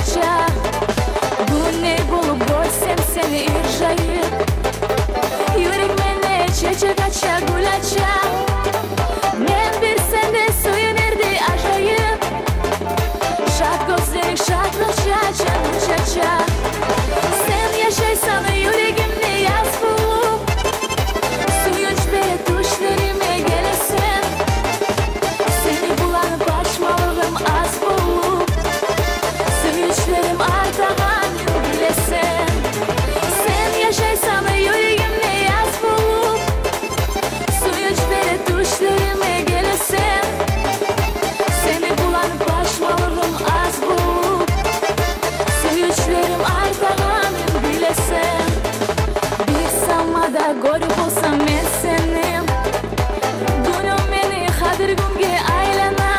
kaça. Bu ne bulup görsem seni irjayıp, yürek mene çeçe kaça gulaça. Men bir sende suyunirdi acayip, şak gözleri şaklaşa canım çaça. Sen yaşaysan yüreğimde yaz bulup, suyunç beri tuşlarıma gelesen. Seni bulanıp açmalığım az bulup, suyunçlarım artağan bilesen. Sen yaşaysan yüreğimde yaz bulup, suyunç beri tuşlarıma gelesen. Seni bulanıp açmalığım az bulup, suyunçlarım artağan bilesen. Bir samada görüp olsam ben senim, günüm beni kadırgımge aylana.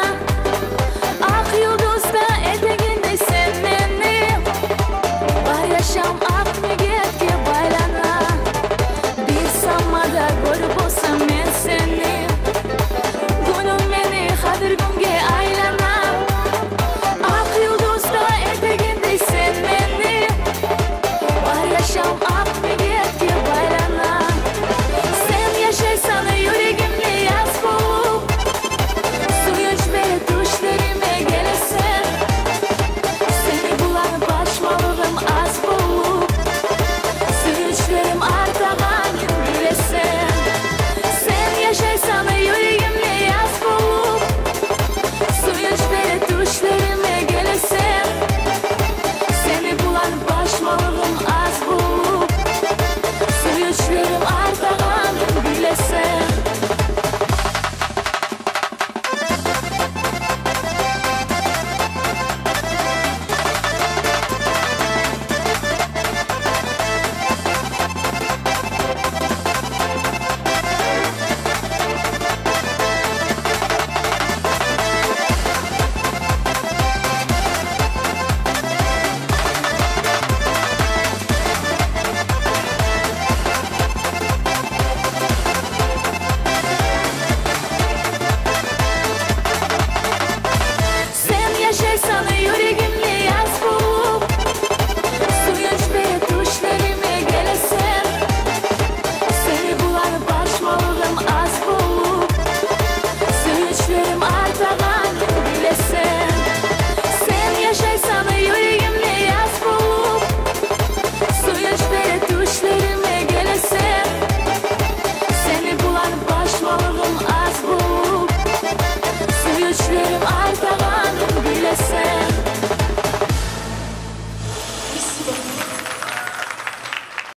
Ak yıldızda eteğinde sen benim, var yaşam ak mügetke baylana. Bir samada görüp olsam ben senim, günüm beni kadırgımge aylana. Ak yıldızda eteğinde sen benim, var yaşam ak mügetke baylana. Sen yaşaysan yüreğimde yaz bulup, suyunç beri tuşlarıma gelesen. Seni bulanıp açmalığım az bulup, suyunçlarım artağan bilesen. Sen yaşaysan yüreğimde yaz bulup, suyunç beri tuşlarıma gelesen. Seni bulanıp açmalığım az bulup, suyunçlarım artağan bilesen. Sen yaşaysan yüreğimde